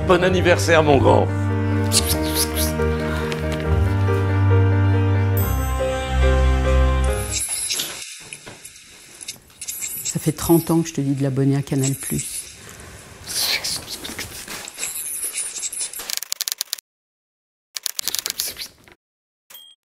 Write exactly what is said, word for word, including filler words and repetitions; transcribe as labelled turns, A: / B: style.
A: Bon anniversaire, mon grand.
B: Ça fait trente ans que je te dis de l'abonner à Canal plus.